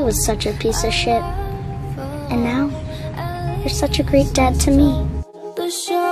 was such a piece of shit. And now, you're such a great dad to me.